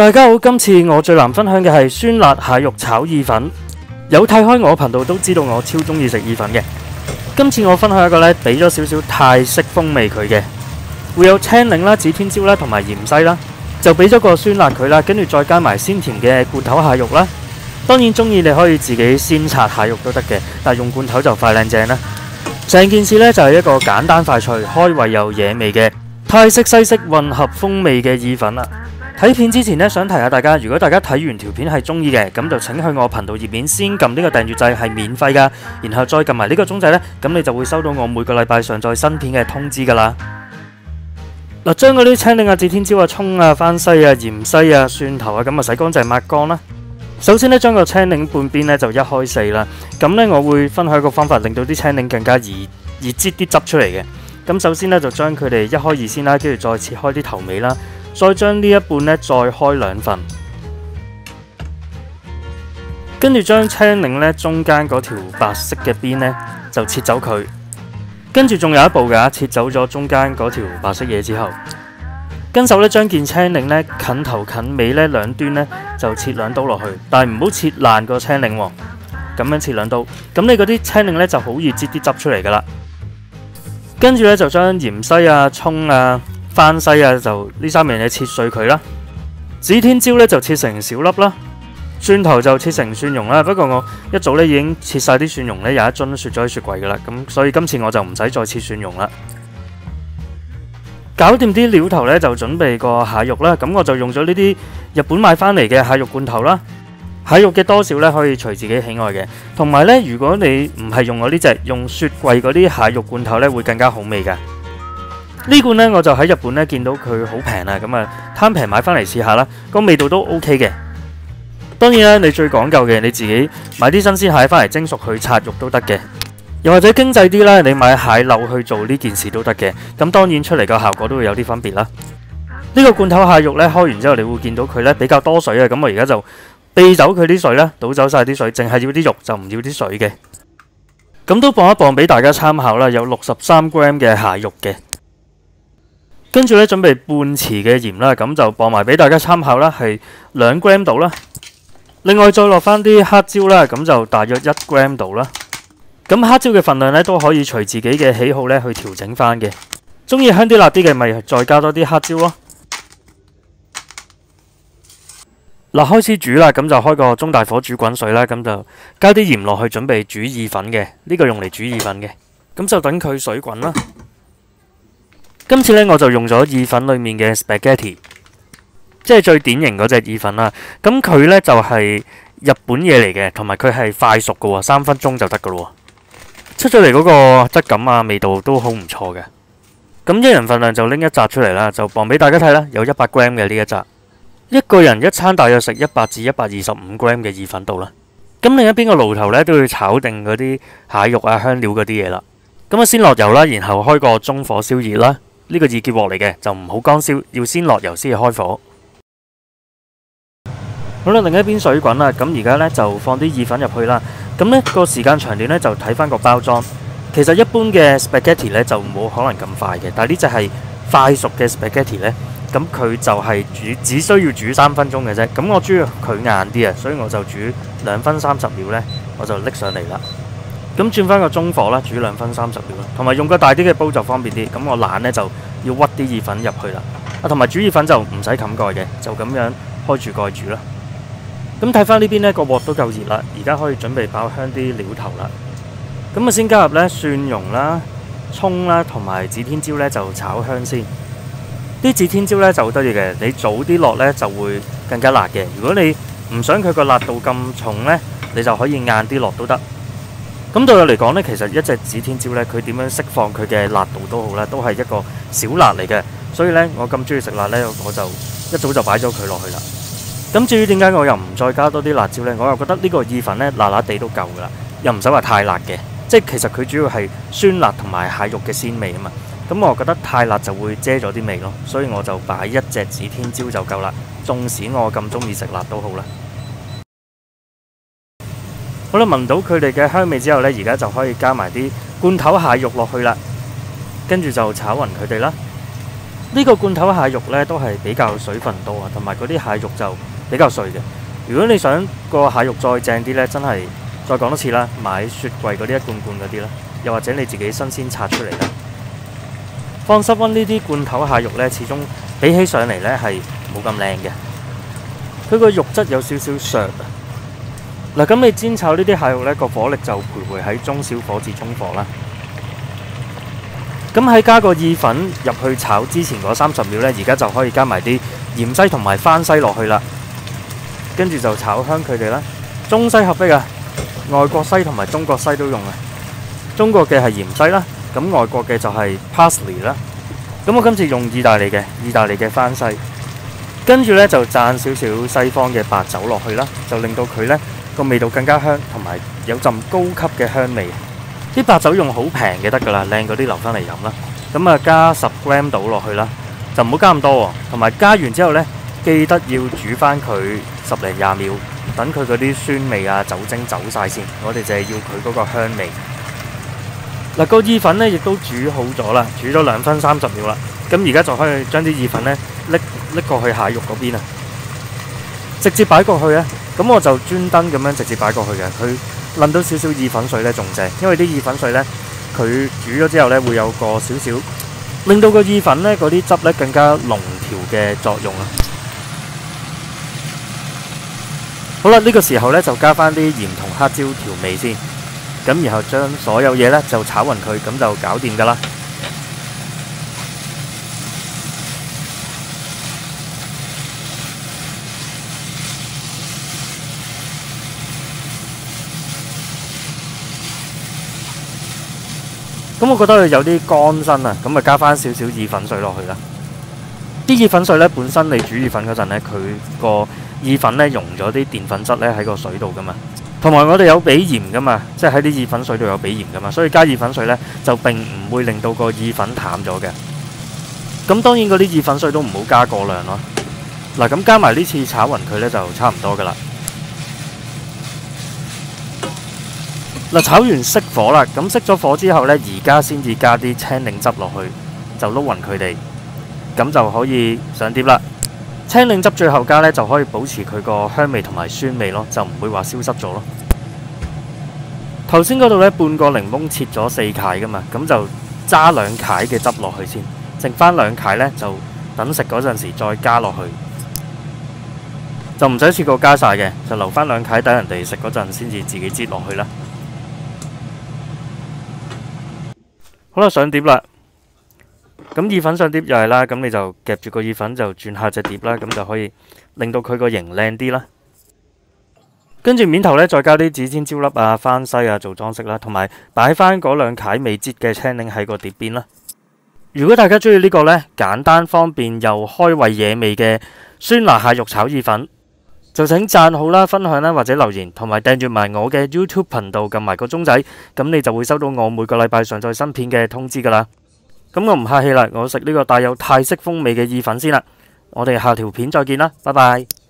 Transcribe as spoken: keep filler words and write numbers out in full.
大家好，今次我最難分享嘅係酸辣蟹肉炒意粉。有睇開我頻道都知道我超中意食意粉嘅。今次我分享一個呢，俾咗少少泰式風味佢嘅，會有青檸啦、指天椒啦同埋芫茜啦，就俾咗個酸辣佢啦，跟住再加埋鮮甜嘅罐頭蟹肉啦。當然中意你可以自己先拆蟹肉都得嘅，但係用罐頭就快靚正啦。成件事呢，就係一個簡單快脆、開胃又惹味嘅泰式西式混合風味嘅意粉啦。睇片之前呢，想提下大家，如果大家睇完條片係中意嘅，咁就請去我頻道頁面先撳呢個訂閱掣，係免費噶，然後再撳埋呢個鐘仔呢，咁你就會收到我每個禮拜上載新片嘅通知噶啦。嗱，將嗰啲青檸啊、指天椒啊、葱啊、番西啊、芫茜啊、蒜頭啊，咁啊洗乾淨抹乾啦。首先呢，將個青檸半邊呢就一開四啦。咁呢，我會分享一個方法，令到啲青檸更加易易擠啲汁出嚟嘅。咁首先呢，就將佢哋一開二先啦，跟住再切開啲頭尾啦。再將呢一半呢再開兩份，跟住將青檸呢中間嗰條白色嘅邊呢就切走佢，跟住仲有一步㗎，切走咗中間嗰條白色嘢之後，跟手呢將件青檸呢近頭近尾呢兩端呢就切兩刀落去，但係唔好切爛個青檸喎，咁樣切兩刀，咁你嗰啲青檸呢就好易擠啲汁出嚟㗎啦。跟住呢就將芫茜啊、葱啊、番西啊，就呢三樣嘢切碎佢啦。指天椒咧就切成小粒啦，蒜頭就切成蒜蓉啦。不過我一早咧已經切晒啲蒜蓉咧，有一樽雪咗喺雪櫃噶啦，咁所以今次我就唔使再切蒜蓉啦。搞掂啲料頭咧，就準備個蟹肉啦。咁我就用咗呢啲日本買翻嚟嘅蟹肉罐頭啦。蟹肉嘅多少咧可以隨自己喜愛嘅，同埋咧如果你唔係用我呢隻，用雪櫃嗰啲蟹肉罐頭咧會更加好味噶。呢罐呢，我就喺日本呢見到佢好平啊，咁啊貪平買翻嚟試下啦，個味道都 OK 嘅。當然啦，你最講究嘅你自己買啲新鮮蟹翻嚟蒸熟去拆肉都得嘅，又或者經濟啲啦，你買蟹柳去做呢件事都得嘅。咁當然出嚟個效果都會有啲分別啦。呢個罐頭蟹肉呢，開完之後，你會見到佢呢比較多水啊，咁我而家就避走佢啲水啦，倒走晒啲水，淨係要啲肉就唔要啲水嘅。咁都磅一磅俾大家參考啦，有六十三 gram 嘅蟹肉嘅。跟住咧，準備半匙嘅鹽啦，咁就磅埋俾大家參考啦，係兩 gram 度啦。另外再落翻啲黑椒啦，咁就大約一 gram 度啦。咁黑椒嘅份量咧都可以隨自己嘅喜好咧去調整翻嘅。中意香啲辣啲嘅咪再加多啲黑椒咯。嗱，開始煮啦，咁就開個中大火煮滾水啦，咁就加啲鹽落去準備煮意粉嘅，呢個用嚟煮意粉嘅。咁就等佢水滾啦。今次咧我就用咗意粉裏面嘅 spaghetti， 即係最典型嗰隻意粉啦。咁佢呢就係日本嘢嚟嘅，同埋佢係快熟嘅喎，三分鐘就得嘅咯。出咗嚟嗰個質感啊，味道都好唔錯嘅。咁一人份量就拎一紮出嚟啦，就磅俾大家睇啦，有一百 gram 嘅呢一紮。一個人一餐大約食一百至一百二十五 gram 嘅意粉度啦。咁另一邊個爐頭呢，都要炒定嗰啲蟹肉啊、香料嗰啲嘢啦。咁啊先落油啦，然後開個中火燒熱啦。呢個易結鑊嚟嘅，就唔好乾燒，要先落油先至開火。好啦，另一邊水滾啦，咁而家呢，就放啲意粉入去啦。咁呢個時間長短呢，就睇翻個包裝。其實一般嘅 spaghetti 呢，就冇可能咁快嘅，但係呢隻係快熟嘅 spaghetti 呢，咁佢就係煮只需要煮三分鐘嘅啫。咁我中意佢硬啲啊，所以我就煮兩分三十秒呢，我就拎上嚟啦。咁轉翻個中火啦，煮兩分三十秒啦，同埋用個大啲嘅煲就方便啲。咁我懶呢，就要屈啲意粉入去啦。啊，同埋煮意粉就唔使冚蓋嘅，就咁樣開住蓋煮啦。咁睇翻呢邊呢個鑊都夠熱啦，而家可以準備爆香啲料頭啦。咁啊先加入呢蒜蓉啦、葱啦同埋指天椒呢，就炒香先。啲指天椒呢就好得意嘅，你早啲落呢就會更加辣嘅。如果你唔想佢個辣度咁重呢，你就可以晏啲落都得。咁對我嚟講呢，其實一隻指天椒呢，佢點樣釋放佢嘅辣度都好啦，都係一個小辣嚟嘅。所以呢，我咁中意食辣呢，我就一早就擺咗佢落去啦。咁至於點解我又唔再加多啲辣椒呢？我又覺得呢個意粉呢，辣辣地都夠噶啦，又唔使話太辣嘅。即係其實佢主要係酸辣同埋蟹肉嘅鮮味啊嘛。咁我覺得太辣就會遮咗啲味咯，所以我就擺一隻指天椒就夠啦。縱使我咁中意食辣都好啦。好啦，聞到佢哋嘅香味之後呢，而家就可以加埋啲罐頭蟹肉落去啦，跟住就炒勻佢哋啦。 呢個罐頭蟹肉呢都係比較水分多啊，同埋嗰啲蟹肉就比較碎嘅。如果你想個蟹肉再正啲呢，真係再講多次啦，買雪櫃嗰啲一罐罐嗰啲啦，又或者你自己新鮮拆出嚟啦。放室溫呢啲罐頭蟹肉呢，始終比起上嚟呢係冇咁靚嘅，佢個肉質有少少削啊。嗱，咁你煎炒呢啲蟹肉呢，個火力就徘徊喺中小火至中火啦。咁喺加個意粉入去炒之前嗰三十秒呢，而家就可以加埋啲芫茜同埋番茜落去啦。跟住就炒香佢哋啦。中西合璧啊，外國西同埋中國西都用啊。中國嘅係芫茜啦，咁外國嘅就係 parsley 啦。咁我今次用意大利嘅，意大利嘅番茜。跟住呢，就灒少少西方嘅白酒落去啦，就令到佢呢個味道更加香，同埋有陣高級嘅香味。啲白酒用好平嘅得㗎啦，靚嗰啲留翻嚟飲啦。咁啊加十 gram 到落去啦，就唔好加咁多喎。同埋加完之後呢，記得要煮翻佢十零廿秒，等佢嗰啲酸味啊、酒精走晒先。我哋就係要佢嗰個香味。嗱，個意粉呢亦都煮好咗啦，煮咗兩分三十秒啦。咁而家就可以將啲意粉呢拎拎過去蟹肉嗰邊啊，直接擺過去啊。咁我就專登咁樣直接擺過去嘅，佢淋到少少意粉水呢仲正，因為啲意粉水呢，佢煮咗之後呢會有個少少，令到個意粉呢嗰啲汁呢更加濃調嘅作用啊。好啦，呢個時候呢就加翻啲鹽同黑椒調味先，咁然後將所有嘢呢就炒勻佢，咁就搞掂㗎啦。咁我覺得佢有啲乾身啊，咁啊加翻少少意粉水落去啦。啲意粉水呢，本身你煮意粉嗰陣呢，佢個意粉呢溶咗啲澱粉質呢喺個水度噶嘛，同埋我哋有俾鹽噶嘛，即係喺啲意粉水度有俾鹽噶嘛，所以加意粉水呢就並唔會令到個意粉淡咗嘅。咁當然嗰啲意粉水都唔好加過量咯。嗱，咁加埋呢次炒勻佢呢就差唔多噶啦。嗱，炒完熄火啦，咁熄咗火之後呢，而家先至加啲青檸汁落去，就撈勻佢哋，咁就可以上碟啦。青檸汁最後加呢，就可以保持佢個香味同埋酸味咯，就唔會話消失咗咯。頭先嗰度呢，半個檸檬切咗四塊噶嘛，咁就揸兩塊嘅汁落去先，剩翻兩塊呢，就等食嗰陣時再加落去，就唔使一次過加晒嘅，就留翻兩塊等人哋食嗰陣先至自己擠落去啦。好啦，上碟啦。咁意粉上碟又係啦，咁你就夾住個意粉就轉下隻碟啦，咁就可以令到佢個形靚啲啦。跟住面頭呢，再加啲指天椒粒啊、番茜啊做裝飾啦，同埋擺翻嗰兩塊未擠嘅青檸喺個碟邊啦。如果大家中意呢個呢，簡單方便又開胃惹味嘅酸辣蟹肉炒意粉，就請讚好啦、分享啦或者留言，同埋訂閱埋我嘅 YouTube 頻道，撳埋個鐘仔，咁你就會收到我每個禮拜上載新片嘅通知噶啦。咁我唔客氣啦，我食呢個帶有泰式風味嘅意粉先啦。我哋下條片再見啦，拜拜。